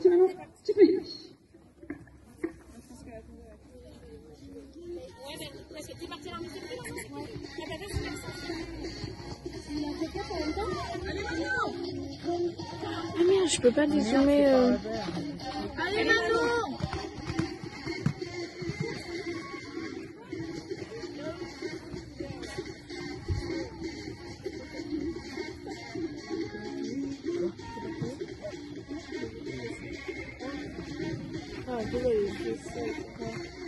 tour, tu peux y aller. Ah merde, je peux pas dézoomer. Allez, Manon! Ah, désolé, je sais.